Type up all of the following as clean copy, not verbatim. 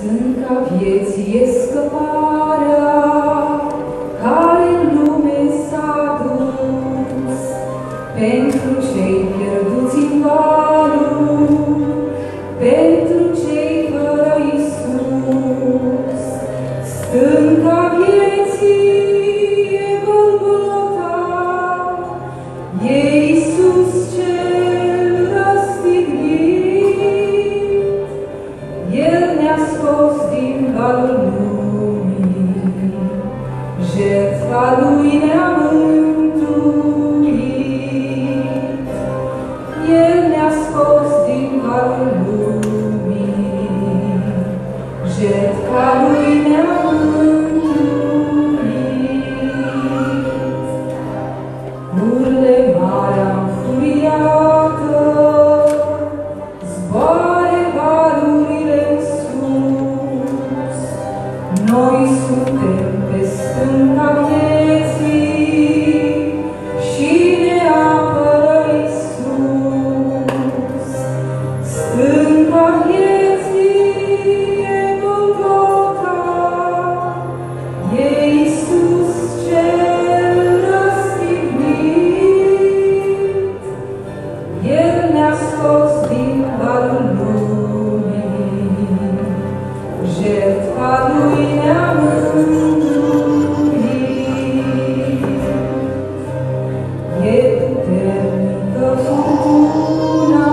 Stânca vieții e scăparea, care în lume s-a dus, pentru cei pierduți în valul, pentru cei fără Iisus. Stânca vieții e Golgota, e Iisus cel răstignit. El ne-a scos din valul lumii, jertfa Lui ne-a mântuit. El ne-a scos din valul lumii, jertfa Lui ne-a mântuit. Urle marea înfuriată, zboare valurile în sus. Noi suntem pe stânca vieții și ne apără Iisus. Stânca vieții e Golgota, e Iisus cel răstignit. El ne-a scos din valul lumii, jertfa Lui ne-a mântuit. E puternică furtuna,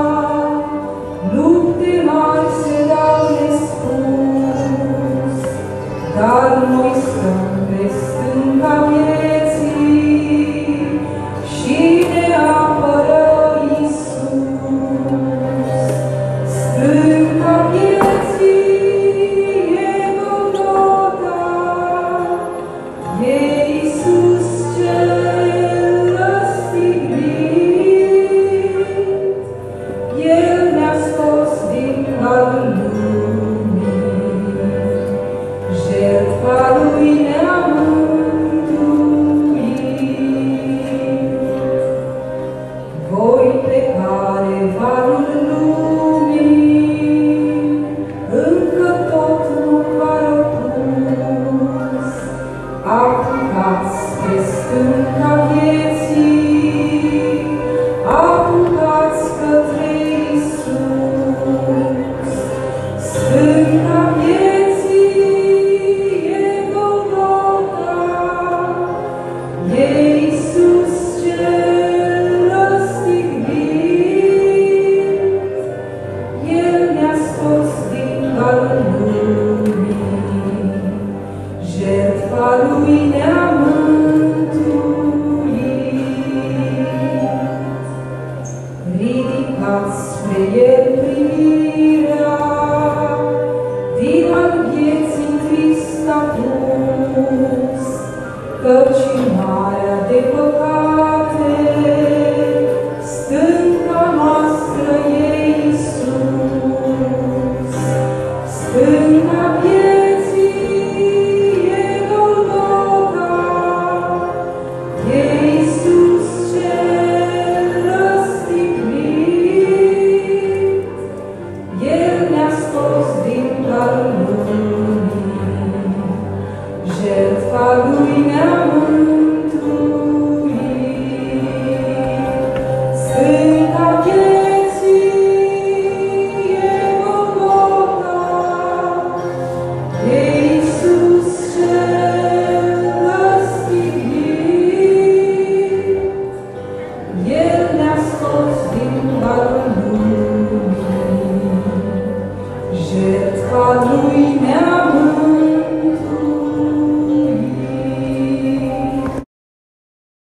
lupte mari se dau nespus, dar noi stăm pe stânca vieții și ne apără Iisus. Stânca vieții e Golgota, e Iisus cel răstignit. El ne-a scos din valul lumii, jertfa Lui ne-a mântuit. Voi pe care valul lumii încă tot nu v-a răpus, apucați pe stânca vieții, apucați către Iisus. Stânca vieții e Golgota, e Iisus cel răstignit. El ne-a scos din valul lumii, jertfa Lui ne-a mântuit. Ridicați spre El privirea, din al vieții trist apus, căci marea de păcate, stânca noastră e Iisus. Stânca